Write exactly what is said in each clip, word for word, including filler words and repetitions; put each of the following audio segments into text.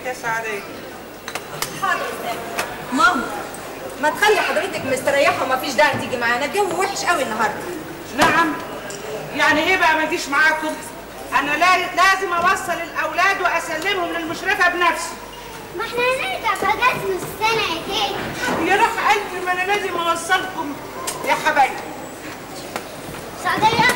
يا سعديه. حاضر يا ماما، ما تخلي حضرتك مستريحه ومفيش داعي تيجي معانا، الجو وحش قوي النهارده. نعم، يعني ايه بقى ما اجيش معاكم؟ انا لازم اوصل الاولاد واسلمهم للمشرفه بنفسي. ما احنا هنرجع في اجازه نص السنه يا تيتا. يا روح قلبي، ما انا لازم اوصلكم يا حبايبي. سعديه،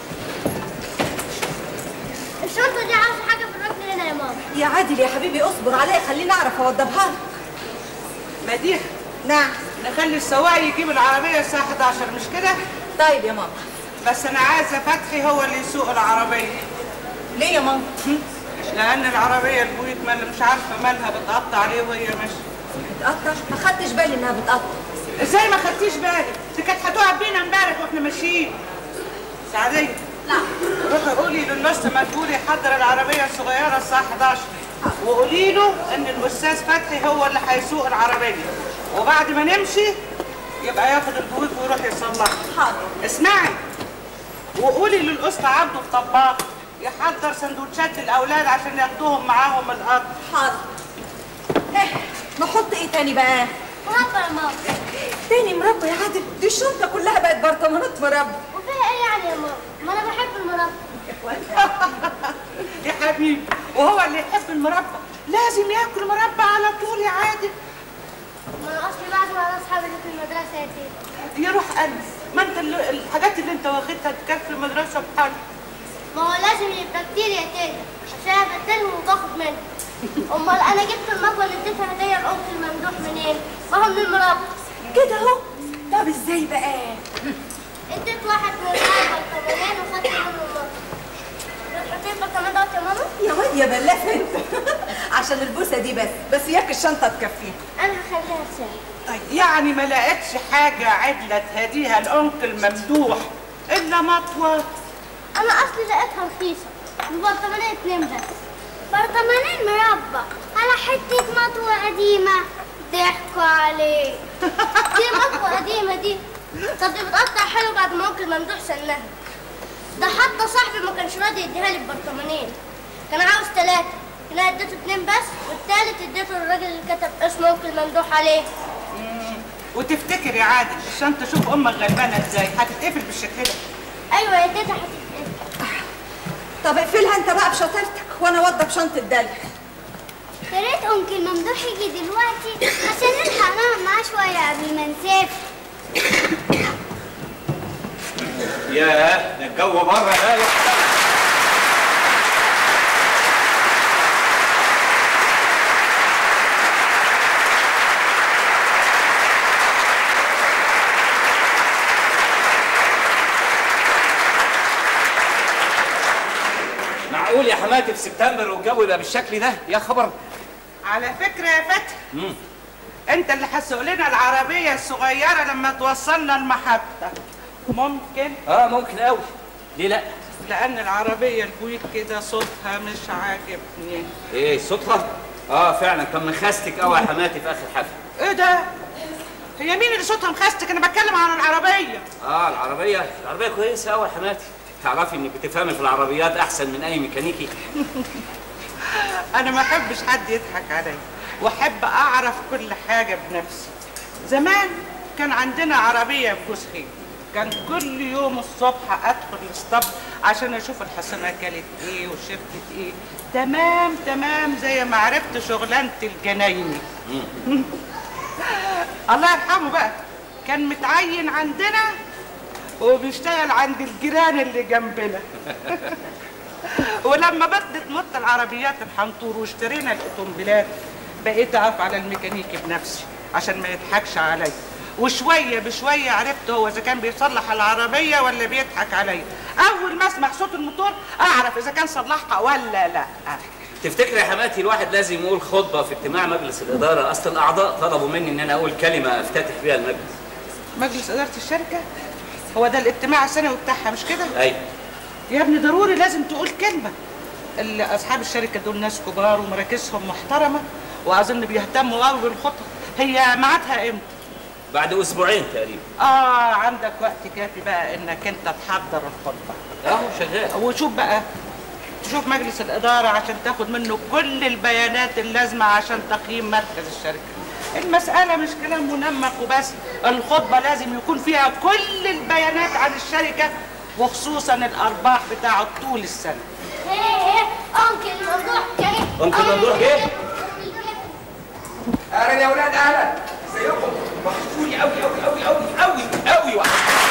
الشنطه دي عاوزه حاجه في الركن هنا يا ماما. يا عادل يا حبيبي اصبر عليا، خليني اعرف اوضبها لك. مديحه. نعم. نخلي السواق يجيب العربيه الساعه حداشر، مش كده؟ طيب يا ماما. بس انا عايزه فتحي هو اللي يسوق العربيه. ليه يا ماما؟ لان العربيه البويت ما مش عارفه مالها بتقطع عليه وهي ماشيه. بتقطع؟ ما خدتش بالي انها بتقطع. ازاي ما خدتيش بالك؟ دي كانت هتقع بينا امبارح واحنا ماشيين. سعديه. نعم. روحي قولي للنص مدبولي يحضر العربيه الصغيره الساعه حداشر، وقولي له ان الاستاذ فتحي هو اللي هيسوق العربيه، وبعد ما نمشي يبقى ياخد البويت ويروح يصلحها. حاضر. اسمعي، وقولي للاسطى عبده الطباخ يحضر سندوتشات للاولاد عشان ياخدوهم معاهم القطر. حاضر. ايه نحط ايه تاني بقى؟ مربى يا ماما. تاني مربى يا عادل؟ دي الشنطه كلها بقت برطمانات مربى. وفيها ايه يعني يا ماما؟ ما انا بحب المربى. يا حبيبي، وهو اللي يحب المربى لازم ياكل مربى على طول يا عادل. ما انا اصلي بعزم على اصحابي اللي في المدرسه يا تيتا. يا روح قلبي، ما انت الحاجات اللي انت واخدها تكفي المدرسه بحالها. ما هو لازم يبقى كتير يا تيتا عشان ابدلهم وباخد منه. امال انا جبت المكوه اللي اديتها هديه لأخت الممدوح منين؟ ما هو من المربى. كده اهو. طب ازاي بقى؟ اديت واحد من البرطمانين وخدت منه المكوه. بتحطي البرطمان دوت يا ماما؟ يا واد يا بلاف انت. عشان البوسه دي بس، بس ياك الشنطه تكفيها. انا هخليها رساله. طيب يعني ما لقيتش حاجه عدله تهديها لأنكل ممدوح الا مطوه؟ انا اصلي لقيتها رخيصه ببرطمانين اتنين بس. برطمانين مربى على حته مطوه قديمه. ضحكوا عليه. دي مطوه قديمه دي. طب دي بتقطع حلو بعد ما انكل ممدوح سنها. ده حتى صاحبي ما كانش راضي يديها لي ببرطمانين، كان عاوز ثلاثه. انا اديته اتنين بس، والتالت اديته للراجل اللي كتب اسمه انكل ممدوح عليه. امم وتفتكر يا عادل الشنطه شوف امك غلبانه ازاي هتتقفل بالشكل ده؟ ايوه يا تيتا هتتقفل. طب اقفلها انت بقى بشطارتك وانا اوضب شنطه دلع. يا ريت انكل ممدوح يجي دلوقتي عشان نلحق نقعد معاه شويه قبل ما نسافر. ياه ده الجو بره رايق. معقول يا حماتي في سبتمبر والجو يبقى بالشكل ده؟ يا خبر. على فكره يا فتحي، امم انت اللي هتسوق لنا العربيه الصغيره لما توصلنا المحطه. ممكن؟ اه ممكن قوي. ليه لا؟ لان العربيه البويت كده صوتها مش عاجبني. ايه صوتها؟ اه فعلا كان مخستك قوي يا حماتي في اخر حفله. ايه ده؟ هي مين اللي صوتها مخستك؟ انا بتكلم عن العربيه. اه العربيه، العربيه كويسه قوي يا حماتي. تعرفي انك بتفهمي في العربيات احسن من اي ميكانيكي. انا ما احبش حد يضحك عليا، واحب اعرف كل حاجه بنفسي. زمان كان عندنا عربيه بجوز خير، كان كل يوم الصبح ادخل الاسطبل عشان اشوف الحصانه كلت ايه وشربت ايه. تمام تمام زي ما عرفت شغلانه الجنايني. الله يرحمه بقى كان متعين عندنا وبيشتغل عند الجيران اللي جنبنا. ولما بدت موت العربيات الحنطور واشترينا الاوتومبيلات بقيت اقف على الميكانيكي بنفسي عشان ما يضحكش عليا، وشويه بشويه عرفت هو اذا كان بيصلح العربيه ولا بيضحك عليا. اول ما اسمع صوت الموتور اعرف اذا كان صلحها ولا لا. تفتكر يا حماتي الواحد لازم يقول خطبه في اجتماع مجلس الاداره؟ اصل الاعضاء طلبوا مني ان انا اقول كلمه افتتح بيها المجلس. مجلس اداره الشركه؟ هو ده الاجتماع السنوي بتاعها مش كده؟ ايوه يا ابني ضروري لازم تقول كلمه. اصحاب الشركه دول ناس كبار ومراكزهم محترمه واظن بيهتموا قوي بالخطط. هي ميعادها امتى؟ بعد اسبوعين تقريبا. اه عندك وقت كافي بقى انك انت تحضر الخطبه. اهو شغال. وشوف بقى تشوف مجلس الإدارة عشان تاخد منه كل البيانات اللازمة عشان تقييم مركز الشركة. المسألة مش كلام منمق وبس، الخطبة لازم يكون فيها كل البيانات عن الشركة وخصوصا الأرباح بتاعه طول السنة. ايه ايه انكل الموضوع جه. انكل الموضوع جه؟ اهلا يا اولاد، اهلا. ازيكم؟ وحشوني قوي قوي قوي قوي قوي قوي وحشوني.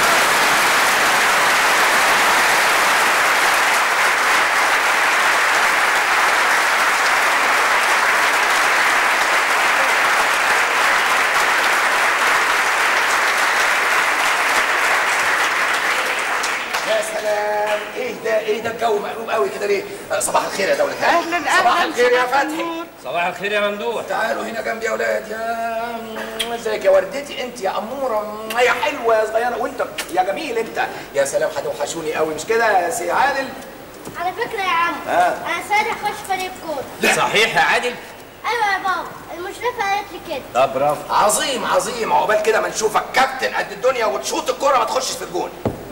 ايه ده ايه ده الجو مقلوب قوي كده ليه؟ صباح الخير يا دولة هانم. اهلا اهلا. صباح الخير يا فتحي. صباح الخير يا ممدوح. تعالوا هنا جنبي يا اولاد. يا ازيك يا وردتي انت يا اموره يا حلوه يا صغيره، وانت يا جميل انت. يا سلام هتوحشوني قوي مش كده يا سي عادل؟ على فكرة يا عم آه. انا ساري اخش فريق كورة. صحيح يا عادل؟ ايوه يا بابا، المشرفة قالت لي كده. طب برافو. عظيم عظيم، عقبال كده ما نشوفك كابتن قد الدنيا وتشوط الكوره ما تخشش في الجون.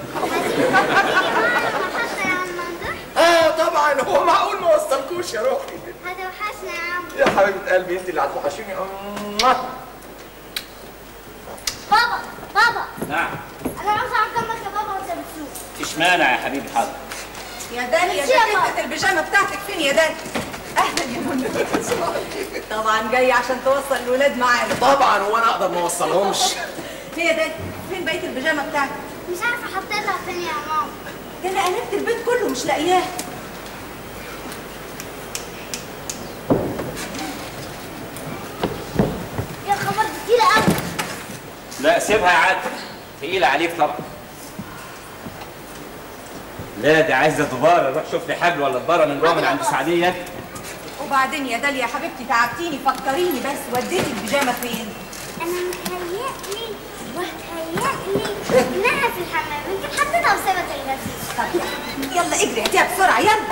حتى يا عم ممدوح. اه طبعا، هو معقول ما وصلكوش يا روحي؟ هتوحشنا يا عم. يا حبيبه قلبي انت اللي هتوحشيني. بابا بابا نعم. انا عاوز اقعد جنبك يا بابا وانت بتسوق. اشمعنى يا حبيبي؟ حاضر. يا داني، يا جاكيتة البيجامه بتاعتك فين يا داني؟ اهلا يا ممدوح. طبعا جاي عشان توصل الولاد معانا. طبعا، وانا اقدر ما اوصلهمش. فين يا داني؟ فين بقيه البيجامه بتاعتك؟ مش عارفة احط لها فين يا ماما. ده انا قلبت البيت كله مش لاقياه. يا خبر دي تقيلة قوي. لا سيبها يا عادل، تقيلة عليك طبعا. لا دي عايزة دبارة، روح شوف لي حبل ولا دبارة من جوه من عند سعدية. وبعدين يا داليا يا حبيبتي تعبتيني، فكريني بس، وديتي البيجامه فين؟ انا متهيألي وهتهيألي انها في الحمام، يمكن حطيتها وسابت الغسيل. طب يلا اجري هاتيها بسرعه يلا.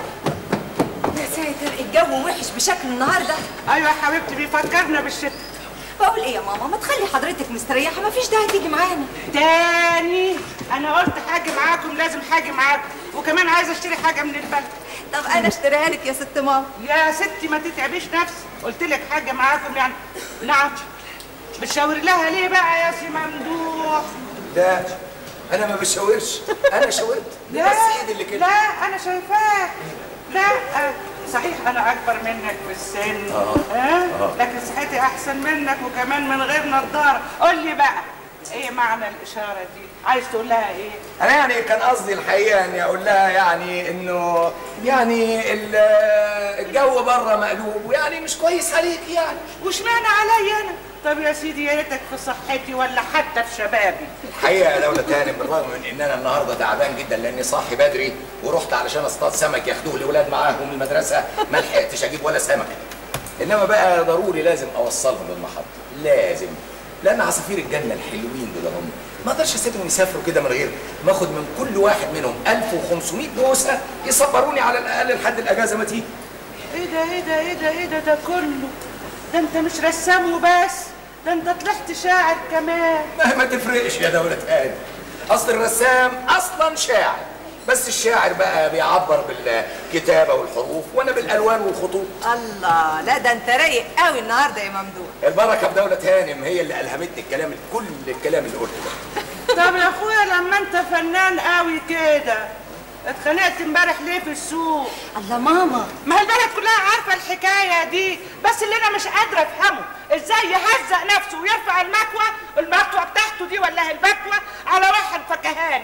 يا ساتر الجو وحش بشكل النهارده. ايوه يا حبيبتي بيفكرنا بالشتاء. بقول ايه يا ماما، ما تخلي حضرتك مستريحه، ما فيش داعي تيجي معانا. تاني انا قلت حاجه معاكم، لازم حاجه معاكم، وكمان عايزه اشتري حاجه من البلد. طب انا اشتريها لك يا ست ماما. يا ستي ما تتعبيش نفسك، قلت لك حاجه معاكم يعني. نعم. بتشاور لها ليه بقى يا سي ممدوح؟ لا انا ما بشاورش، انا شاورت لا بس ايدي اللي كده. لا انا شايفاك. لا آه، صحيح انا اكبر منك في السن. اه آه؟ لكن صحتي احسن منك وكمان من غير نظاره. قول لي بقى ايه معنى الاشاره دي؟ عايز تقول لها ايه؟ انا يعني كان قصدي الحقيقه اني اقول لها يعني انه يعني ال- الجو بره مقلوب ويعني مش كويس عليك يعني. واشمعنى عليا انا؟ طب يا سيدي يا ريتك في صحتي ولا حتى في شبابي. الحقيقه يا دولة هانم بالرغم من ان انا النهارده تعبان جدا لاني صاحي بدري ورحت علشان اصطاد سمك ياخدوه الاولاد معاهم المدرسه، ما لحقتش اجيب ولا سمك. انما بقى ضروري لازم اوصلهم للمحطه، لازم، لان عصافير الجنه الحلوين دول هم ما اقدرش اسيبهم يسافروا كده من غير ما اخد من كل واحد منهم ألف وخمسمائة بوسه يصبروني على الاقل لحد الاجازه ما تيجي. ايه ده ايه ده ايه ده ايه ده ده كله؟ ده انت مش رسام وبس، ده انت طلعت شاعر كمان. ما, ما تفرقش يا دولة هانم، اصل الرسام اصلا شاعر، بس الشاعر بقى بيعبر بالكتابه والحروف وانا بالالوان والخطوط. الله، لا ده انت رايق قوي النهارده يا ممدوح. البركه بدولة هانم هي اللي الهمتني الكلام كل الكلام اللي قلته ده. طب يا اخويا لما انت فنان قوي كده اتخانقت امبارح ليه في السوق؟ الله ماما، ما هي البلد كلها عارفه الحكايه دي، بس اللي انا مش قادره افهمه ازاي يهزق نفسه ويرفع المكوه المكوه بتاعته دي ولا المكوه على واحد فكهان.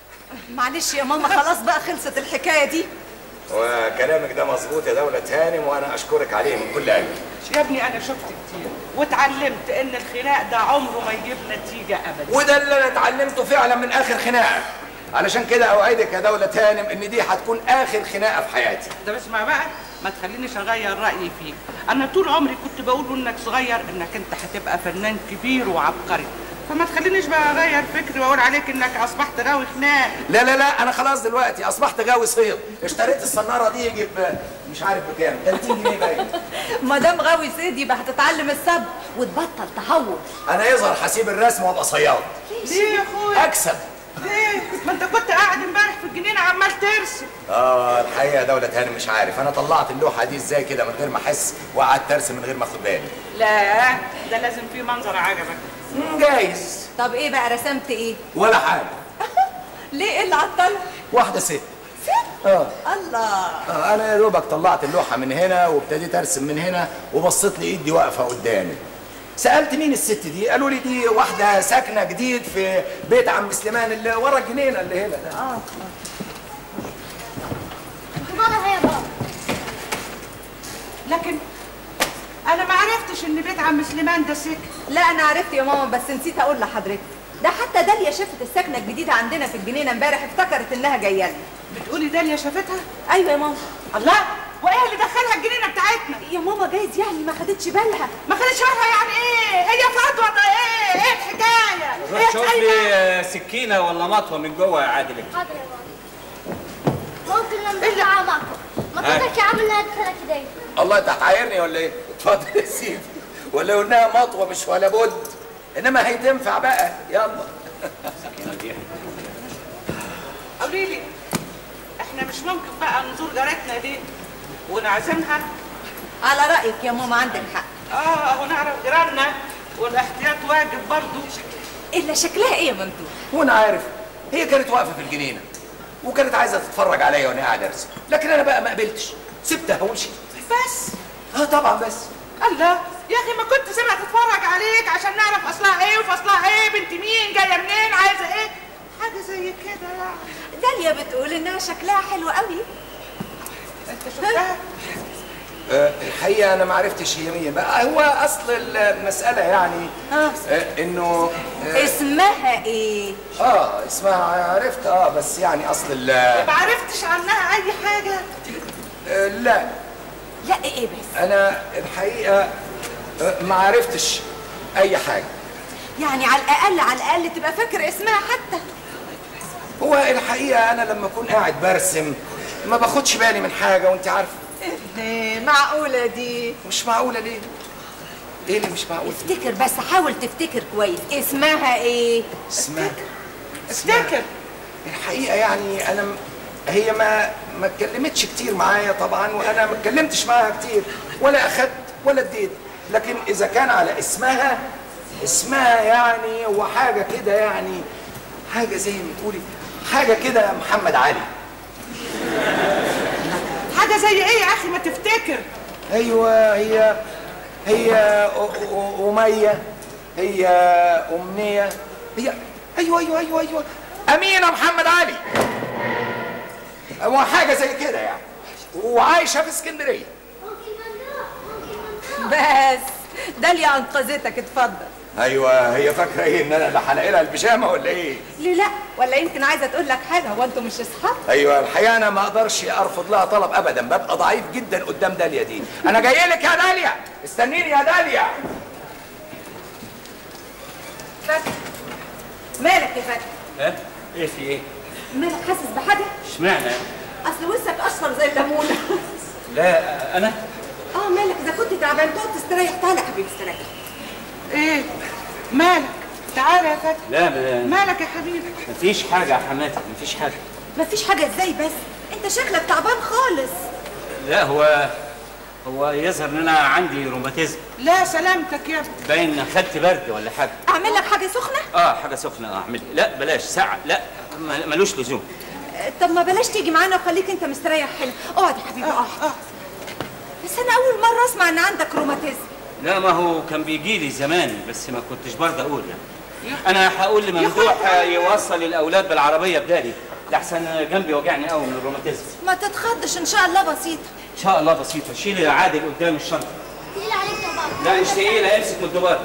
معلش يا ماما خلاص بقى خلصت الحكايه دي. وكلامك ده مظبوط يا دولة هانم وانا اشكرك عليه من كل قلبي. يا ابني انا شفت كتير واتعلمت ان الخناق ده عمره ما يجيب نتيجه ابدا. وده اللي انا اتعلمته فعلا من اخر خناقه، علشان كده اوعدك يا دولة هانم ان دي هتكون اخر خناقه في حياتي. طب اسمع بقى، ما تخلينيش اغير رايي فيك. انا طول عمري كنت بقول انك صغير انك انت هتبقى فنان كبير وعبقري، فما تخلينيش بقى اغير فكري واقول عليك انك اصبحت غاوي خناق. لا لا لا انا خلاص دلوقتي اصبحت غاوي صيد، اشتريت الصناره دي يجيب مش عارف بكام، ثلاثين جنيه باين. ما دام غاوي صيد يبقى هتتعلم الصبر وتبطل تهور. انا يظهر هسيب الرسم وابقى صياد. ليه يا اخويا؟ اكسب ليه؟ ما انت كنت قاعد امبارح في الجنينه عمال ترسم. اه الحقيقه يا دولة هانم مش عارف انا طلعت اللوحه دي ازاي كده من غير ما احس وقعدت ارسم من غير ما اخد بالي. لا ده لازم فيه منظر عجبك. جايز. طب ايه بقى رسمت ايه؟ ولا حاجه. ليه ايه اللي عطلك؟ واحده ست. ست؟ اه الله. آه انا يا دوبك طلعت اللوحه من هنا وابتديت ارسم من هنا وبصيت لي ايدي واقفه قدامي. سالت مين الست دي؟ قالوا لي دي واحده ساكنه جديد في بيت عم سليمان اللي ورا الجنينه اللي هنا ده. اه بابا هي بابا. لكن انا ما عرفتش ان بيت عم سليمان ده سكن. لا انا عرفت يا ماما بس نسيت اقول لحضرتك. ده حتى داليا شافت السكنه الجديده عندنا في الجنينه امبارح افتكرت انها جايه لنا. بتقولي داليا شافتها؟ ايوه يا ماما. الله، وايه اللي دخلها الجنينه بتاعتنا؟ يا ماما جايز يعني ما خدتش بالها. ما خدتش بالها يعني ايه؟ هي فاضيه ولا ايه؟ ايه الحكايه؟ روح شوف لي سكينه ولا مطوه من جوه يا عادل. حاضر يا بابا. ممكن نمضي على مطوه. مطوتك يا عم اللي هتدخلك ايديا. الله انت هتعايرني ولا ايه؟ اتفضل يا سيدي. ولا قلناها مطوه مش ولا بد. انما هيتنفع بقى يلا. قولي لي احنا مش ممكن بقى نزور جارتنا دي ونعزمها؟ على رايك يا ماما عندك حق. اه ونعرف جيراننا والاحتياط واجب برضه. الا شكلها ايه يا ممدوح؟ وانا عارف هي كانت واقفه في الجنينه وكانت عايزه تتفرج عليا وانا قاعد ارسم، لكن انا بقى ما قبلتش، سبتها ومشيت. بس اه طبعا بس. الله يا اخي ما كنت سيبها تتفرج عليك عشان نعرف اصلها ايه وفصلها ايه، بنت مين، جايه منين، عايزه ايه، حاجه زي كده يعني. داليا بتقول انها شكلها حلو قوي. انت شفتها؟ آه الحقيقه انا ما عرفتش هي مين بقى. هو اصل المساله يعني اه, آه انه آه اسمها ايه؟ اه اسمها عرفت اه بس يعني اصل ال ما عرفتش عنها اي حاجه؟ آه لا لا ايه بس؟ انا الحقيقه آه ما عرفتش اي حاجه. يعني على الاقل على الاقل تبقى فاكر اسمها حتى. هو الحقيقه انا لما اكون قاعد برسم ما باخدش بالي من حاجه وانت عارفه. ايه معقوله دي؟ مش معقوله ليه؟ ايه اللي مش معقول؟ افتكر بس، حاول تفتكر كويس. اسمها ايه؟ اسمها افتكر. الحقيقه يعني انا م... هي ما ما اتكلمتش كتير معايا طبعا وانا ما اتكلمتش معاها كتير ولا اخدت ولا اديت، لكن اذا كان على اسمها اسمها يعني هو حاجه كده يعني حاجه زي ما تقولي حاجه كده محمد علي. حاجه زي ايه يا اخي ما تفتكر؟ ايوه هي هي أمية، هي أمنية، هي ايوه ايوه ايوه ايوه أمينة محمد علي. هو حاجة زي كده يعني وعايشة في اسكندرية. بس داليا انقذتك، اتفضل. ايوه هي فاكرة ايه ان انا اللي هلاقي لها البيجامة ولا ايه؟ ليه لا؟ ولا يمكن عايزة تقول لك حاجة، هو انتوا مش اصحاب؟ ايوه الحقيقة انا ما اقدرش ارفض لها طلب ابدا، ببقى ضعيف جدا قدام داليا دي. انا جاي لك يا داليا، استنيني يا داليا. فتحي مالك يا فتحي؟ ها؟ ايه في ايه؟ مالك حاسس بحاجة؟ اشمعنى؟ اصل وشك اصفر زي الليمونة. لا انا اه مالك؟ اذا كنت تعبان تقعد تستريح. تعالى يا حبيبي استريح. ايه مالك؟ تعالى يا فتحي. لا ما... مالك يا حبيبي؟ مفيش حاجه يا حماتي، مفيش حاجه. مفيش حاجة ازاي بس؟ انت شكلك تعبان خالص. لا هو هو يظهر ان انا عندي روماتيزم. لا سلامتك يا ابني. باين خدت برد ولا حاجه. اعمل لك حاجة سخنة؟ اه حاجه سخنه اه اعمل. لا بلاش ساعه، لا م- ملوش لزوم. طب ما بلاش تيجي معانا وخليك انت مستريح هنا. اقعد يا حبيبي اقعد. اه بس انا اول مرة اسمع ان عندك روماتيزم. لا ما هو كان بيجي لي زمان بس ما كنتش برضه اقول يعني. انا هقول لممدوح يوصل الاولاد بالعربيه بدالي لحسن جنبي وجعني قوي من الروماتيزم. ما تتخضش ان شاء الله بسيطة. ان شاء الله بسيطه. شيلي عادل قدام الشنطه. تقيل عليك يا بابا. لا مش تقيله، امسك من الدبار.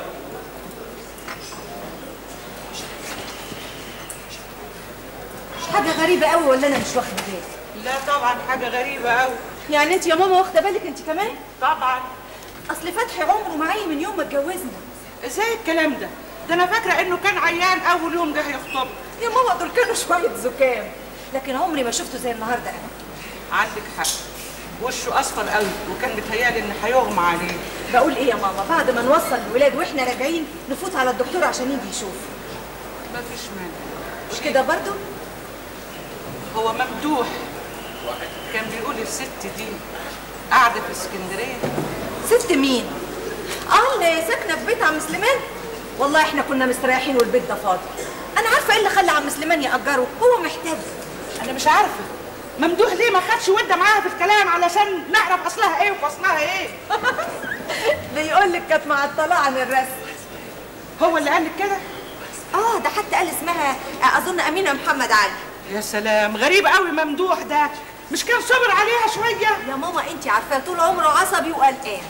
حاجة غريبة قوي ولا انا مش واخدة بالي؟ لا طبعا حاجه غريبه قوي. يعني انت يا ماما واخدة بالك انت كمان؟ طبعا. اصل فتحي عمره معايا من يوم ما اتجوزنا. ازاي الكلام ده؟ ده انا فاكره انه كان عيان اول يوم جه يخطب. يا ماما دول كانوا شوية زكام، لكن عمري ما شفته زي النهارده انا. عندك حق، وشه اصفر قوي وكان متهيألي ان هيغمى عليه. بقول ايه يا ماما، بعد ما نوصل الولاد واحنا راجعين نفوت على الدكتور عشان يجي يشوف. مفيش مانع. مش كده برضو؟ هو ممدوح كان بيقول الست دي قاعده في اسكندريه. ست مين؟ اه اللي ساكنه في بيت عم سليمان. والله احنا كنا مستريحين والبيت ده فاضي. انا عارفه ايه اللي خلى عم سليمان يأجره، هو محتاج. انا مش عارفه ممدوح ليه ما خدش وده معاها في الكلام علشان نعرف اصلها ايه وفصلها ايه. بيقول لك كانت معطله عن الرسم. هو اللي قال لك كده؟ اه ده حتى قال اسمها اظن امينه محمد علي. يا سلام، غريب قوي ممدوح ده، مش كان صبر عليها شويه؟ يا ماما انت عارفاه طول عمره عصبي وقلقان.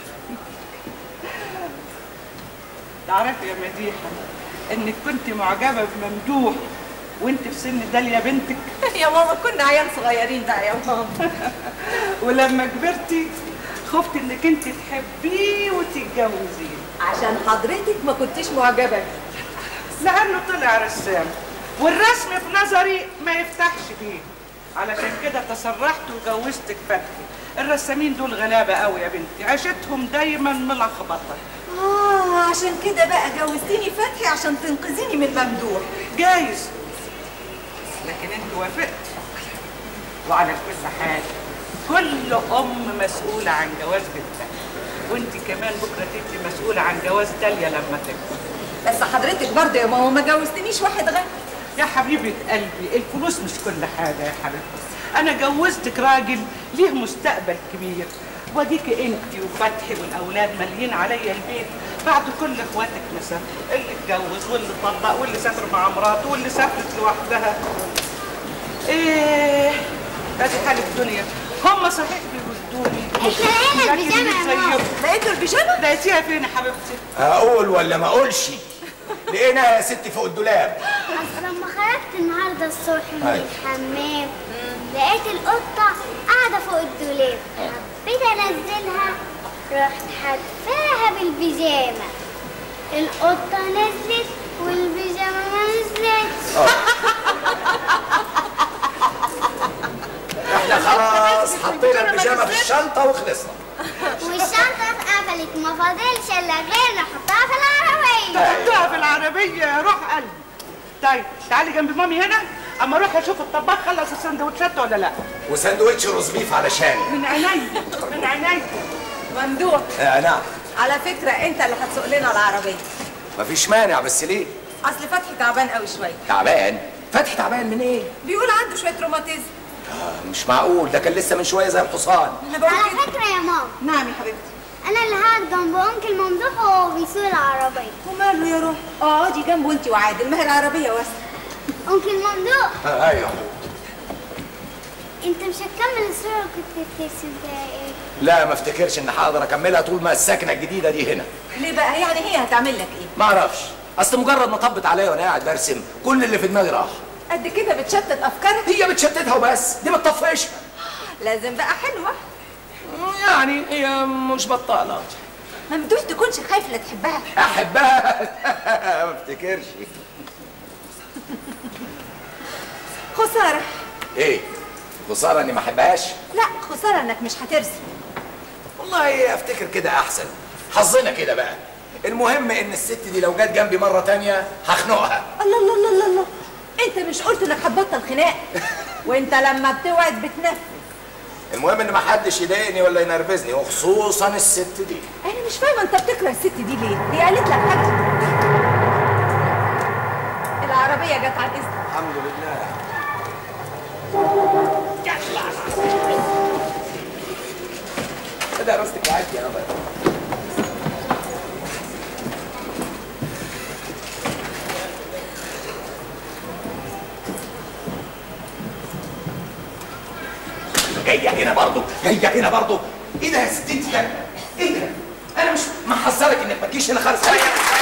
تعرفي يا مديحه انك كنت معجبه بممدوح وانت في سن داليا بنتك؟ يا ماما كنا عيال صغيرين بقى يا ماما. ولما كبرتي خفت انك انت تحبيه وتتجوزيه عشان حضرتك ما كنتيش معجبه بيه. لانه طلع رسام، والرسم في نظري ما يفتحش بيه، علشان كده تسرحت وجوزتك فتحي. الرسامين دول غلابه قوي يا بنتي، عيشتهم دايما ملخبطه. اه عشان كده بقى جوزتيني فتحي عشان تنقذيني من ممدوح. جايز، لكن انت وافقت. وعلى كل حال كل ام مسؤوله عن جواز بنتها، وانت كمان بكره تبقي مسؤوله عن جواز داليا لما تكبر. بس حضرتك برضه يا ماما ما جوزتنيش واحد غني. يا حبيبه قلبي الفلوس مش كل حاجه يا حبيبتي، انا جوزتك راجل ليه مستقبل كبير، وديكي انت وفتحي والاولاد مالين عليا البيت بعد كل اخواتك ما سافروا، اللي اتجوز واللي طلق واللي سافر مع مراته واللي سافرت لوحدها. ايه ادي حال الدنيا. هم صحيح بيردوني. احنا لقينا البيجامه يا ماما. لقيتوا البيجامه؟ لقيتيها فين يا حبيبتي؟ اقول ولا ما اقولش؟ لقيناها يا ستي فوق الدولاب. اصل لما خرجت النهارده الصبح من أيوة. الحمام لقيت القطه قاعده فوق الدولاب، حبيت انزلها رحت حدفاها بالبيجامه. القطه نزلت والبيجامه ما نزلتش. احنا خلاص حطينا البيجامه في الشنطه وخلصنا. والشنطه اتقفلت، ما فاضلش الا غير نحطها في العربيه. تحطها في العربيه يا روح قلبي. طيب تعالي جنب مامي هنا اما اروح اشوف الطباخ خلص السندوتشات ولا لا. وساندوتش روز بيف علشاني. من عينيا من عينيا. ممدوح آه نعم. على فكره انت اللي هتسوق لنا العربيه. مفيش مانع، بس ليه؟ اصل فتحي تعبان قوي شويه. تعبان؟ فتحي تعبان من ايه؟ بيقول عنده شويه روماتيزم. آه مش معقول، ده كان لسه من شويه زي الحصان. انا بقول على كده. فكره يا ماما، نعم يا حبيبتي. انا اللي هقعد جنب انكل ممدوح وهو بيسوق العربيه. وماله يا روح؟ اقعدي جنبه انت وعادل، ما هي العربيه واسعه. انكل ممدوح، آه ايوه. انت مش هتكمل الصوره اللي كنت بترسم فيها ايه؟ لا ما افتكرش ان هقدر اكملها طول ما السكنه الجديده دي هنا. ليه بقى؟ يعني هي هتعمل لك ايه؟ ما اعرفش، اصل مجرد ما طبت عليا وانا قاعد برسم كل اللي في دماغي راح. قد كده بتشتت افكارك؟ هي بتشتتها وبس، دي بتطفشها. لازم بقى حلوه. يعني هي مش بطاله. ممدوح تكونش خايف لا تحبها. احبها؟ ما افتكرش. خساره. ايه؟ خساره اني ما احبهاش؟ لا خساره انك مش هترسم. والله افتكر كده احسن، حظنا كده بقى. المهم ان الست دي لو جت جنبي مره تانية هخنقها. الله الله الله الله الله، انت مش قلت انك هتبطل خناق؟ وانت لما بتوعد بتنفذ. المهم ان ما حدش يضايقني ولا ينرفزني، وخصوصا الست دي. انا مش فاهمه انت بتكره الست دي ليه؟ هي قالت لك حاجه؟ العربيه جت على الاذن. الحمد لله. كده راستك عادي يا بابا. جايه هنا برضه، جايه هنا برضه. ايه ده يا ست انت ده؟ ايه ده؟ انا مش محذرك انك ما تجيش هنا خالص.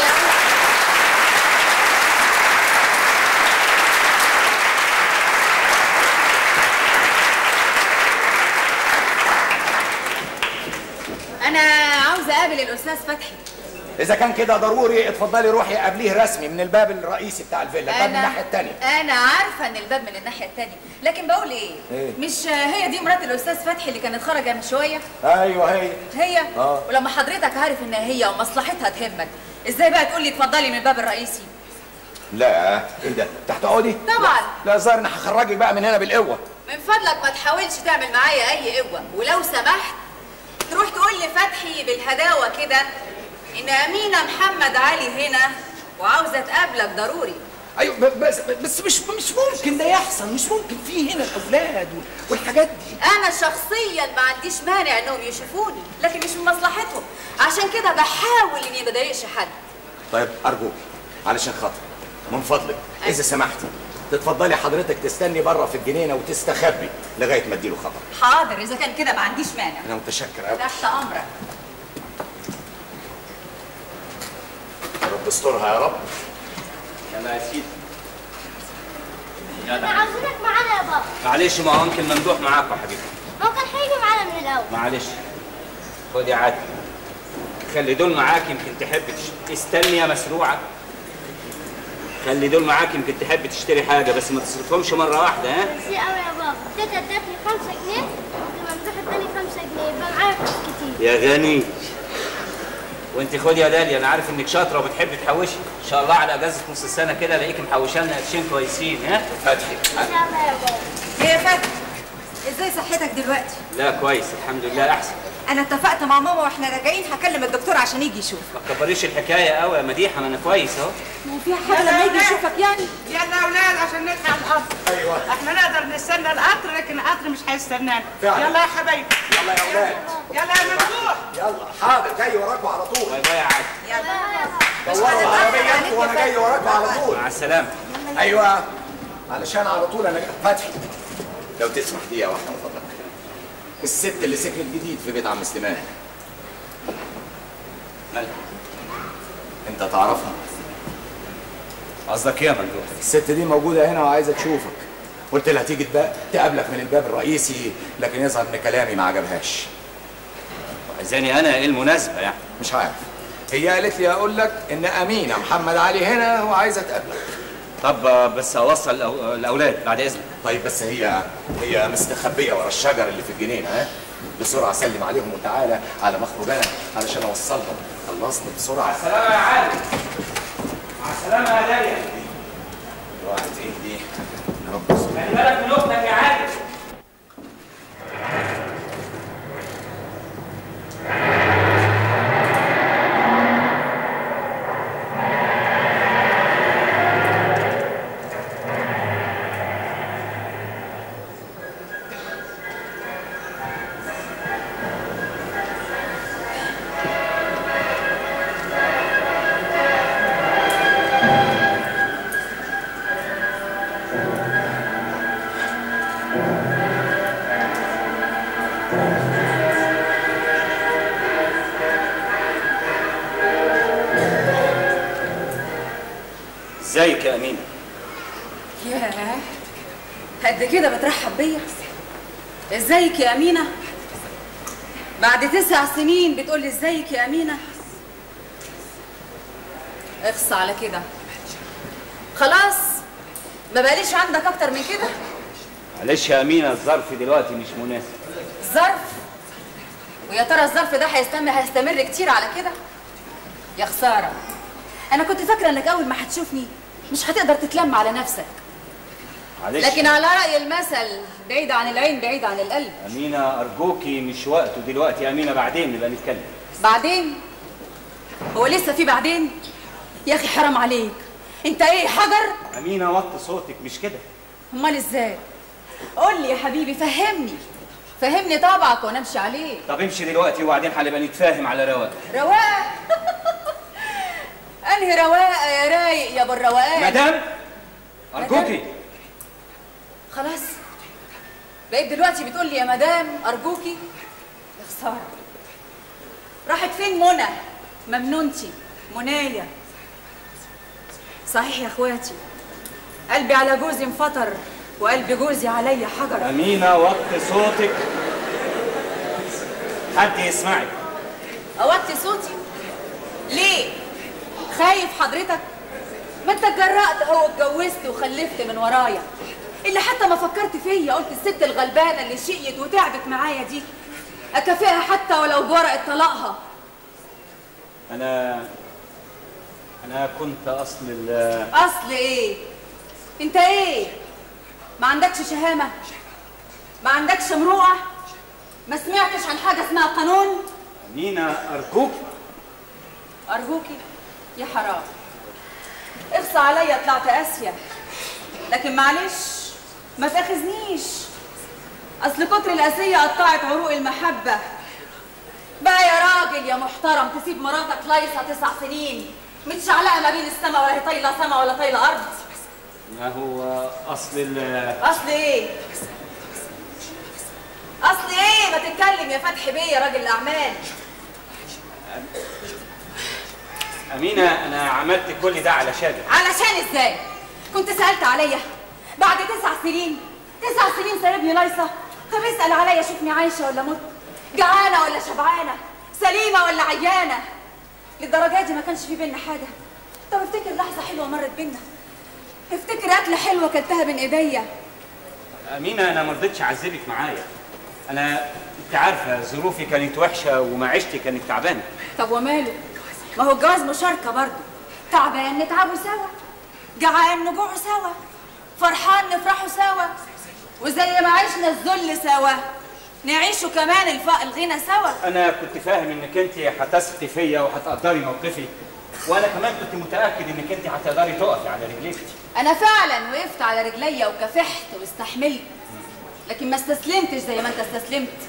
انا عاوزه اقابل الاستاذ فتحي. اذا كان كده ضروري اتفضلي روحي قابليه رسمي من الباب الرئيسي بتاع الفيلا، الباب من الناحيه الثانيه. انا عارفه ان الباب من الناحيه الثانيه، لكن بقول ايه؟ إيه؟ مش هي دي مرات الاستاذ فتحي اللي كانت خارجه من شويه؟ ايوه هي. هي؟ آه. ولما حضرتك عارف ان هي ومصلحتها تهمك، ازاي بقى تقول لي اتفضلي من الباب الرئيسي؟ لا ايه ده؟ تحت تقعدي؟ طبعا. لا الظاهر انا هخرجك بقى من هنا بالقوه. من فضلك ما تحاولش تعمل معايا اي قوه، ولو سمحت تروح تقول لفتحي بالهداوه كده ان امينه محمد علي هنا وعاوزه تقابلك ضروري. ايوه بس بس مش مش ممكن ده يحصل، مش ممكن في هنا الاولاد والحاجات دي. انا شخصيا ما عنديش مانع انهم يشوفوني، لكن مش من مصلحتهم، عشان كده بحاول اني ما اضايقش حد. طيب ارجوك علشان خاطر من فضلك اذا سمحتي تتفضلي حضرتك تستني بره في الجنينه وتستخبي لغايه ما اديله خبر. حاضر، اذا كان كده ما عنديش مانع. انا متشكر قوي. تحت امرك. يا رب استرها يا رب. يلا يا سيدي. احنا عاوزينك معانا يا بابا. معلش ما هو يمكن ممدوح معاكم يا حبيبي. هو كان هيجي معانا من الاول. معلش خد يا عادل، خلي دول معاك يمكن تحب تش... استني يا مسروعه. خلي دول معاك يمكن تحب تشتري حاجه، بس ما تصرفهمش مره واحده. ها ميرسي قوي يا بابا. تيتا ادتني خمسة جنيه وممدوح اداني خمسة جنيه، يبقى معايا فلوس كتير. يا غني. وانت خدي يا داليا، انا عارف انك شاطره وبتحبي تحوشي، ان شاء الله على اجازه نص السنه كده الاقيكي محوشه لنا قرشين كويسين. ها فتحي ان شاء الله يا بابا. ايه يا فتحي، ازاي صحتك دلوقتي؟ لا كويس الحمد لله احسن. انا اتفقت مع ماما واحنا راجعين هكلم الدكتور عشان يجي يشوف. ما تكبريش الحكايه قوي يا مديحه، ما انا كويس اهو. ما في حاجه لما يجي يشوفك يعني. يلا يا اولاد عشان نلحق القطر. ايوه احنا نقدر نستنى القطر لكن القطر مش هيستنانا. فعلا. يلا يا حبايبي. يلا يا اولاد. يلا يا ممدوح. يلا حاضر جاي وراكوا على طول. باي باي يا عادل. يلا دوروا العربيه وانا جاي وراكوا على طول. مع السلامه. ايوه علشان على طول انا جاي. فتحي لو تسمح دقيقه واحده من فضلك. الست اللي سكنت جديد في بيت عم سليمان مالها؟ انت تعرفها؟ قصدك ايه يا ممدوح؟ الست دي موجوده هنا وعايزه تشوفك. قلت لها تيجي تبقى تقابلك من الباب الرئيسي، لكن يظهر ان كلامي ما عجبهاش. عايزاني انا ايه المناسبه يعني؟ مش عارف، هي قالت لي اقول لك ان امينه محمد علي هنا وعايزه تقابلك. طب بس اوصل الاولاد بعد اذنك. طيب بس هي هي مستخبيه ورا الشجر اللي في الجنينه. ها بسرعه سلم عليهم وتعالى على مخرج انا علشان اوصلهم. خلصني بسرعه. مع السلامه يا عادل. مع السلامه يا داليا. الواحد ايه دي يا رب. خلي بالك من اختك يا عادل. ازيك يا امينه؟ ياه، قد كده بترحب بيا؟ ازيك يا امينه؟ بعد تسع سنين بتقول لي ازيك يا امينه؟ اخص على كده. خلاص ما بقاليش عندك اكتر من كده؟ معلش يا امينه الظرف دلوقتي مش مناسب. ظرف؟ ويا ترى الظرف ده هيستمر هيستمر كتير على كده؟ يا خساره، انا كنت فاكره انك اول ما هتشوفني مش هتقدر تتلم على نفسك. معلش لكن على رأي المثل بعيد عن العين بعيد عن القلب. امينه ارجوكي مش وقته دلوقتي يا امينه، بعدين نبقى نتكلم. بعدين؟ هو لسه في بعدين؟ يا اخي حرام عليك، انت ايه حجر؟ امينه وطي صوتك مش كده. امال ازاي؟ قول لي يا حبيبي، فهمني فهمني طبعك وانا امشي عليه. طب امشي دلوقتي وبعدين هنبقى نتفاهم على رواق. رواق؟ انهي رواق يا رايق يا ابو الروقان؟ مدام ارجوكي. خلاص بقيت دلوقتي بتقول لي يا مدام ارجوكي؟ يا خساره، راحت فين منى؟ ممنونتي، منايا. صحيح يا اخواتي، قلبي على جوزي انفطر وقلب جوزي عليا حجر. امينه وطي صوتك، حد يسمعك. اوطي صوتي؟ ليه؟ خايف حضرتك؟ ما انت اتجرأت اهو اتجوزت وخلفت من ورايا، اللي حتى ما فكرت فيا. قلت الست الغلبانه اللي شقيت وتعبت معايا دي اكافئها حتى ولو بورقه طلاقها. انا انا كنت اصل ال اصل ايه؟ انت ايه؟ ما عندكش شهامه؟ ما عندكش مروءه؟ ما سمعتش عن حاجه اسمها قانون؟ امينه ارجوك. ارجوكي يا حرام، اخصى عليا طلعت قاسيه، لكن معلش ما تاخذنيش، اصل كتر القاسيه قطعت عروق المحبه. بقى يا راجل يا محترم تسيب مراتك لايصه تسع سنين متشعلقه ما بين السما ولا هي طايله سما ولا طايله ارض؟ ما هو اصل ال اصل ايه؟ اصل ايه؟ ما تتكلم يا فتحي بيه يا راجل الاعمال. امينه انا عملت كل ده علشانك. علشان ازاي؟ كنت سالت عليا بعد تسع سنين؟ تسع سنين سايبني لايصه؟ طب اسال عليا شوفني عايشه ولا مت، جعانه ولا شبعانه، سليمه ولا عيانه. للدرجه دي ما كانش في بينا حاجه. طب افتكر لحظه حلوه مرت بينا، افتكر اكله حلوه كلتها بين ايديا. امينه انا ما رضيتش اعذبك معايا، انا انت عارفه ظروفي كانت وحشه ومعيشتي كانت تعبانه. طب وماله؟ ما هو الجواز مشاركه برضه، تعبان نتعبوا سوا، جعان نجوعوا سوا، فرحان نفرحوا سوا، وزي ما عشنا الذل سوا نعيشوا كمان الفقر الغنى سوا. انا كنت فاهم انك انت هتثقي فيا وهتقدري موقفي، وانا كمان كنت متاكد انك انت هتقدري تقفي على رجليك. انا فعلا وقفت على رجليا وكافحت واستحملت، لكن ما استسلمتش زي ما انت استسلمت.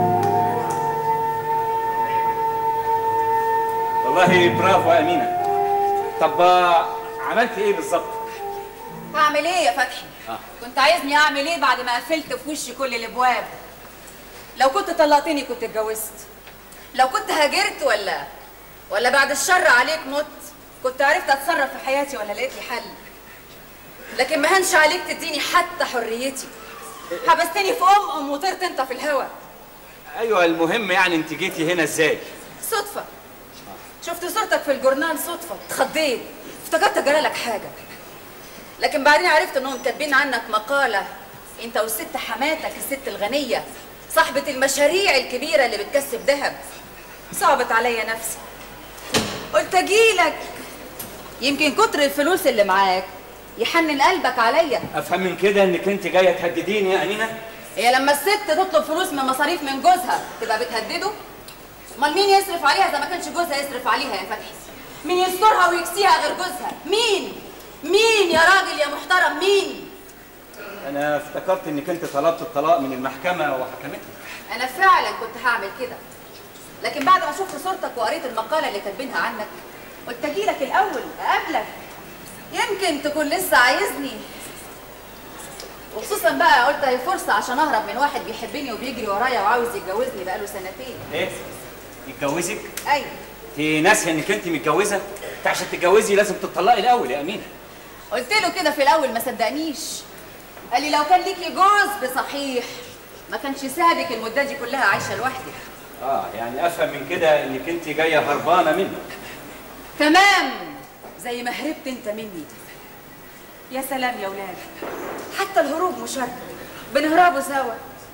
والله برافو يا امينه. طب عملت ايه بالظبط؟ هعمل ايه يا فتحي؟ آه. كنت عايزني اعمل ايه بعد ما قفلت في وشي كل الابواب؟ لو كنت طلقتني كنت اتجوزت، لو كنت هاجرت ولا ولا بعد الشر عليك مت كنت عرفت اتصرف في حياتي ولا لقيت لي حل. لكن ما هنش عليك تديني حتى حريتي، حبستني في ام ام وطرت انت في الهوا. ايوه المهم يعني انت جيتي هنا ازاي؟ صدفه، شفت صورتك في الجورنال صدفه، اتخضيت، افتكرت جرالك حاجه. لكن بعدين عرفت انهم كاتبين عنك مقاله انت والست حماتك الست الغنيه صاحبه المشاريع الكبيره اللي بتكسب ذهب. صعبت عليا نفسي، قلت اجيلك يمكن كتر الفلوس اللي معاك يحنن قلبك عليا. افهم من كده انك انت جايه تهدديني يا امينه؟ هي لما الست تطلب فلوس من مصاريف من جوزها تبقى بتهدده؟ امال مين يصرف عليها اذا ما كانش جوزها يصرف عليها يا فتحي؟ مين يسترها ويكسيها غير جوزها؟ مين؟ مين يا راجل يا محترم مين؟ انا افتكرت انك انت طلبت الطلاق من المحكمه وحكمتك. انا فعلا كنت هعمل كده، لكن بعد ما شفت صورتك وقريت المقاله اللي كاتبينها عنك قلت اجيلك الاول اقابلك، يمكن تكون لسه عايزني. وخصوصا بقى قلت هي فرصه عشان اهرب من واحد بيحبني وبيجري ورايا وعاوز يتجوزني بقاله سنتين. ايه؟ يتجوزك؟ ايوه. انت ناسيه انك انت متجوزه؟ انت عشان تتجوزي لازم تطلقي الاول يا امينه. قلت له كده في الاول ما صدقنيش، قال لي لو كان ليكي جوز بصحيح ما كانش سابك المده دي كلها عايشه لوحدك. اه يعني افهم من كده انك انت جايه هربانه منه. تمام، زي ما هربت انت مني. يا سلام يا ولاد، حتى الهروب مشاركه، بنهربوا سوا.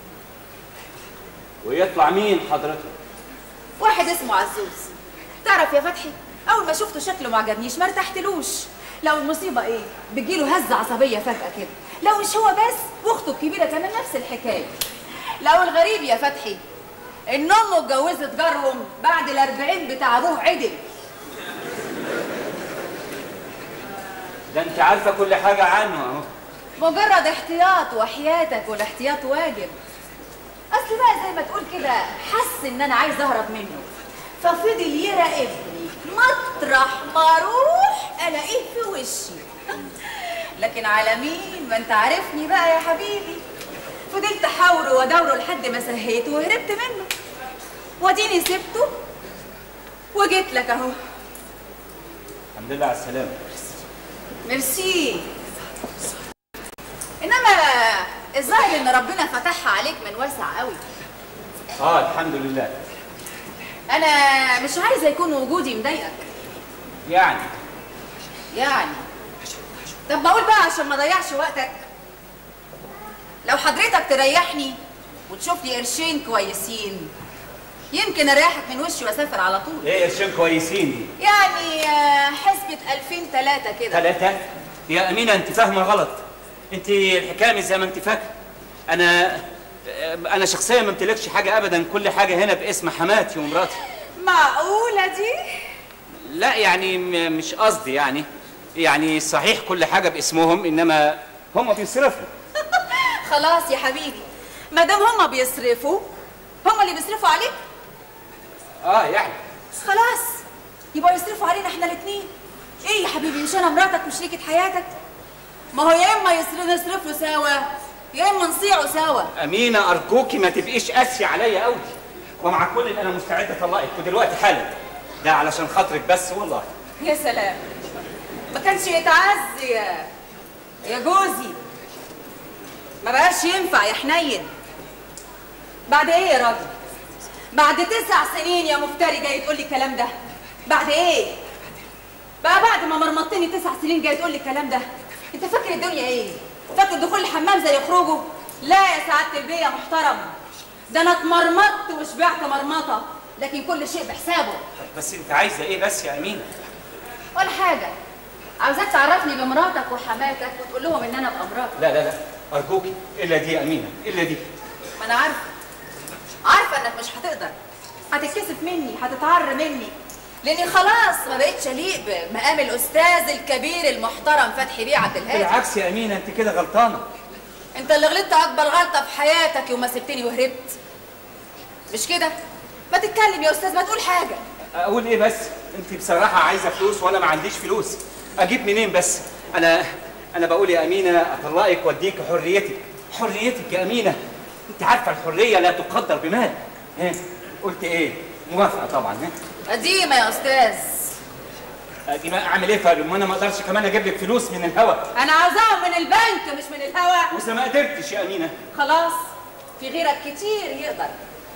ويطلع مين حضرتك؟ واحد اسمه عزوز. تعرف يا فتحي اول ما شفته شكله ما عجبنيش، ما ارتحتلوش. لو المصيبه ايه بتجيله هزه عصبيه فجاه كده، لو مش هو بس واخته الكبيره كمان نفس الحكايه. لو الغريب يا فتحي ان امه اتجوزت جارهم بعد الاربعين بتاع ابوه عدل. ده انت عارفه كل حاجه عنه اهو. مجرد احتياط، وحياتك والاحتياط واجب. اصل بقى زي ما تقول كده حس ان انا عايز اهرب منه، ففضل يراقبني مطرح ما اروح الاقيه في وشي. لكن على مين؟ ما انت عارفني بقى يا حبيبي. فضلت احاوره وادوره لحد ما سهيته وهربت منه، واديني سبته وجيت لك اهو. الحمد لله على السلامه. ميرسي. انما الظاهر ان ربنا فتحها عليك من واسع قوي. اه الحمد لله. انا مش عايزه يكون وجودي مضايقك. يعني يعني طب بقول بقى عشان ما اضيعش وقتك، لو حضرتك تريحني وتشوف لي قرشين كويسين يمكن اريحك من وشي واسافر على طول. ايه قرشين كويسين دي؟ يعني حسبة بنسبه ألفين تلاتة كده. ثلاثة؟ يا أمينة أنت فاهمة غلط. أنت الحكاية مش زي ما أنت فاكرة. أنا أنا شخصيا ما امتلكش حاجة أبدا، كل حاجة هنا باسم حماتي ومراتي. معقوله دي؟ لا يعني مش قصدي، يعني يعني صحيح كل حاجة باسمهم، إنما هم بيصرفوا. خلاص يا حبيبي، ما دام هما بيصرفوا، هما اللي بيصرفوا عليك. آه يعني خلاص يبقوا يصرفوا علينا احنا الاثنين. ايه يا حبيبي، مش انا مراتك وشريكة حياتك؟ ما هو يا اما يصرفوا نصرفوا سوا يا اما نصيعوا سوا. أمينة أرجوكي ما تبقيش قاسية عليا قوي، ومع كل اللي أنا مستعد أطلقك ودلوقتي حالا، ده علشان خاطرك بس والله. يا سلام، ما كانش يتعز يا يا جوزي، ما بقاش ينفع يا حنين. بعد ايه يا راجل؟ بعد تسع سنين يا مفتري جاي تقول لي الكلام ده؟ بعد ايه؟ بقى بعد ما مرمطتني تسع سنين جاي تقول لي الكلام ده؟ انت فاكر الدنيا ايه؟ فاكر دخول الحمام زي خروجه؟ لا يا سعاده البيه يا محترم، ده انا اتمرمطت وشبعت مرمطه، لكن كل شيء بحسابه. بس انت عايزه ايه بس يا امينه؟ ولا حاجه، عاوزاك تعرفني بمراتك وحماتك وتقول لهم ان انا ابقى مراتك. لا لا لا ارجوكي، الا دي يا امينه، الا دي. ما انا عارفه عارفه انك مش هتقدر، هتتكسف مني، هتتعر مني، لاني خلاص ما بقتش اليق بمقام الاستاذ الكبير المحترم فتحي بيه عبد الهادي. بالعكس يا امينه، انت كده غلطانه. انت اللي غلطت اكبر غلطه في حياتك يوم ما سبتني وهربت. مش كده؟ ما تتكلم يا استاذ، ما تقول حاجه. اقول ايه بس؟ انت بصراحه عايزه فلوس وانا ما عنديش فلوس. اجيب منين بس؟ انا انا بقول يا امينه اطلقك واديك حريتك. حريتك يا امينه، انت عارفه الحريه لا تقدر بمال. ها قلت ايه؟ موافقه طبعا. ها قديمه يا استاذ. قديمه؟ اعمل ايه طيب؟ ما انا ما اقدرش كمان اجيب لك فلوس من الهوا. انا عاوزاهم من البنك مش من الهوا. واذا ما قدرتش يا امينه؟ خلاص، في غيرك كتير يقدر.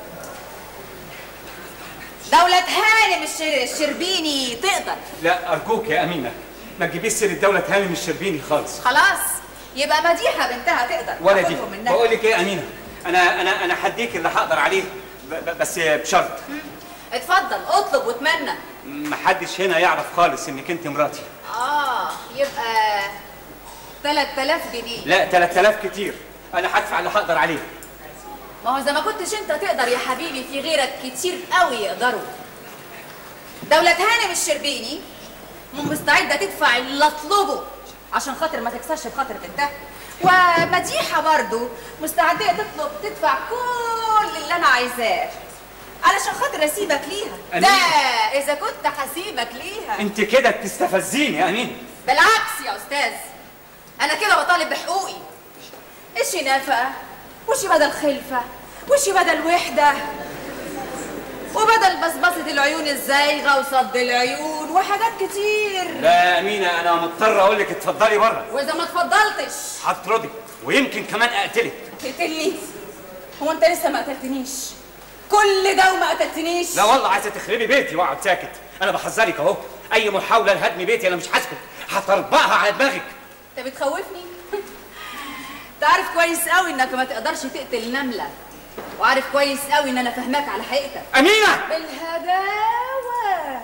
دولة هانم الشربيني تقدر. لا ارجوك يا امينه، ما تجيبيش سيره دولة هانم الشربيني خالص. خلاص، يبقى مديحه بنتها تقدر. ولا دي. بقول لك ايه يا امينه، انا انا انا هديك اللي هقدر عليه، بس بشرط. اتفضل اطلب واتمنى. محدش هنا يعرف خالص انك انت مراتي. اه يبقى ثلاث آلاف جنيه. لا ثلاثة آلاف كتير، انا هدفع اللي هقدر عليه. ما هو اذا ما كنتش انت تقدر يا حبيبي، في غيرك كتير قوي يقدروا. دولة هانم الشربيني مستعده تدفع اللي اطلبه عشان خاطر ما تكسرش بخاطر بنتها، ومديحه برضو مستعده تطلب تدفع كل اللي انا عايزاه علشان خاطر اسيبك ليها. ده اذا كنت هسيبك ليها. انت كده بتستفزيني يا امين. بالعكس يا استاذ، انا كده بطالب بحقوقي. ايش نافقه، وش بدل خلفه، وش بدل وحده، وبدل بصبصه العيون الزايغه وصد العيون وحاجات كتير. لا يا امينه، انا مضطر اقول لك اتفضلي بره. واذا ما اتفضلتش هطردك ويمكن كمان اقتلك. تقتلني؟ هو انت لسه ما قتلتنيش؟ كل ده وما قتلتنيش؟ لا والله عايزه تخربي بيتي واقعد ساكت. انا بحذرك اهو، اي محاوله لهدم بيتي انا مش هسكت، هطربقها على دماغك. انت بتخوفني؟ انت عارف كويس قوي انك ما تقدرش تقتل نمله، وعارف كويس قوي ان انا فاهماك على حقيقتك. امينه بالهداوه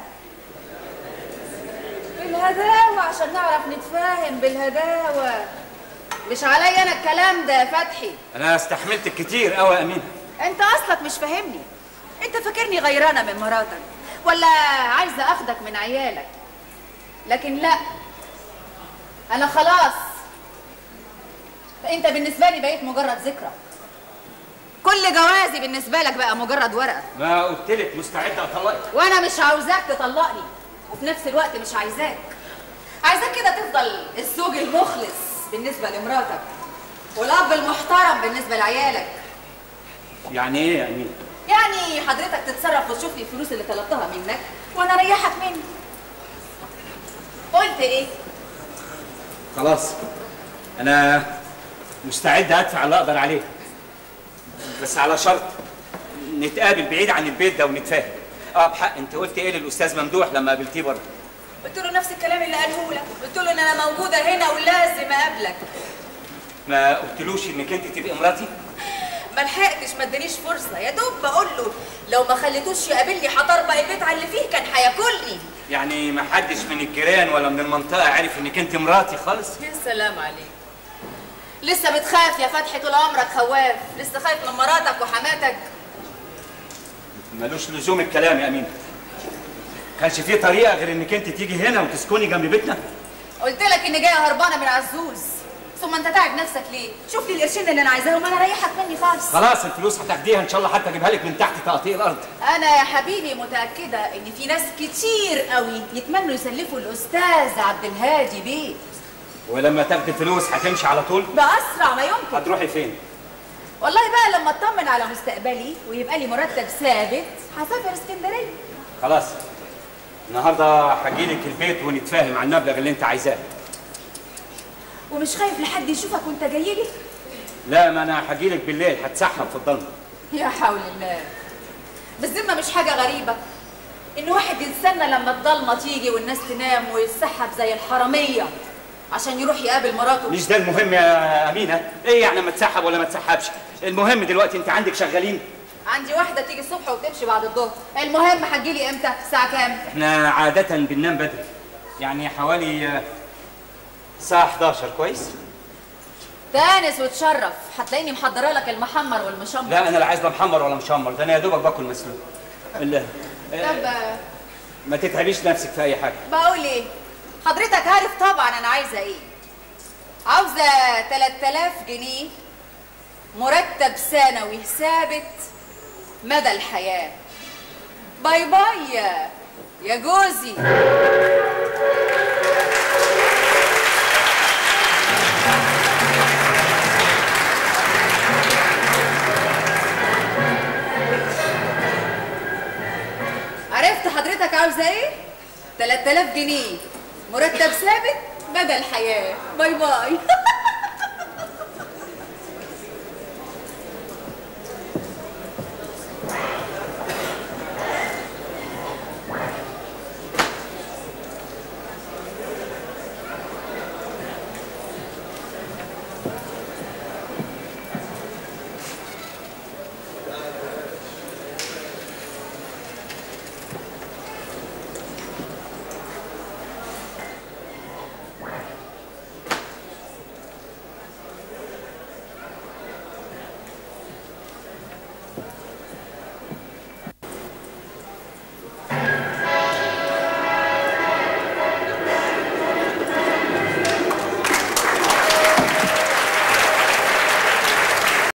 بالهداوه عشان نعرف نتفاهم بالهداوه. مش عليا انا الكلام ده يا فتحي. انا استحملتك كتير قوي يا امينه. انت اصلك مش فاهمني، انت فاكرني غيرانه من مراتك ولا عايزه اخدك من عيالك، لكن لا، انا خلاص انت بالنسبه لي بقيت مجرد ذكرى. كل جوازي بالنسبه لك بقى مجرد ورقه. ما قلت لك مستعده اطلقك، وانا مش عاوزاك تطلقني، وفي نفس الوقت مش عايزاك عايزاك كده تفضل الزوج المخلص بالنسبه لمراتك والاب المحترم بالنسبه لعيالك. يعني ايه يا امينه؟ يعني حضرتك تتصرف وتشوف لي الفلوس اللي طلبتها منك وانا اريحك مني. قلت ايه؟ خلاص انا مستعد ادفع اللي اقدر عليه، بس على شرط نتقابل بعيد عن البيت ده ونتفاهم. اه بحق، انت قلت ايه للاستاذ ممدوح لما قابلتيه بره؟ قلت له نفس الكلام اللي قاله لك، قلت له ان انا موجوده هنا ولازم اقابلك. ما قلتلوش انك انت تبقي مراتي؟ ما لحقتش، ما ادانيش فرصه، يا دوب بقول له لو ما خليتوش يقابلني هطربق البيت على اللي فيه كان هياكلني. يعني ما حدش من الجيران ولا من المنطقه عرف انك انت مراتي خالص؟ يا سلام عليك. لسه بتخاف يا فتحي؟ طول عمرك خواف، لسه خايف من مراتك وحماتك؟ ملوش لزوم الكلام يا امينه. كانش في طريقه غير انك انت تيجي هنا وتسكني جنب بيتنا؟ قلت لك اني جايه هربانه من عزوز. ثم انت تعب نفسك ليه؟ شوف لي القرشين اللي انا عايزاهم انا اريحك مني خالص. خلاص الفلوس هتاخديها ان شاء الله، حتى اجيبها لك من تحت تقطيع الارض. انا يا حبيبي متاكده ان في ناس كتير قوي يتمنوا يسلفوا الاستاذ عبد الهادي بيه. ولما تاخدي الفلوس هتمشي على طول؟ باسرع ما يمكن. هتروحي فين؟ والله بقى لما اطمن على مستقبلي ويبقى لي مرتب ثابت هسافر اسكندريه. خلاص النهارده هجيلك البيت ونتفاهم على المبلغ اللي انت عايزاه. ومش خايف لحد يشوفك وانت جاي لي؟ لا، ما انا هجيلك بالليل هتسحب في الضلمه. يا حول الله. بالذمه مش حاجه غريبه ان واحد يستنى لما الضلمه تيجي والناس تنام ويتسحب زي الحراميه عشان يروح يقابل مراته؟ مش ده المهم يا امينه. ايه يعني ما تسحب ولا ما تسحبش؟ المهم دلوقتي انت عندك شغالين؟ عندي واحده تيجي الصبح وتمشي بعد الظهر. المهم هتجيلي امتى؟ الساعه كام؟ احنا عاده بننام بدري، يعني حوالي الساعه احداشر. كويس؟ تانس وتشرف. هتلاقيني محضره لك المحمر والمشمر. لا انا لا عايز لا محمر ولا مشمر، ده انا يا دوبك باكل مسلوق. لا طب ما تتعبيش نفسك في اي حاجه. بقول ايه؟ حضرتك عارف طبعا انا عايزه ايه. عاوزه تلاتة آلاف جنيه مرتب سنوي ثابت مدى الحياه. باي باي يا يا جوزي. عرفت حضرتك عاوزه ايه؟ تلاتة آلاف جنيه مرتب ثابت مدى الحياه. باي باي.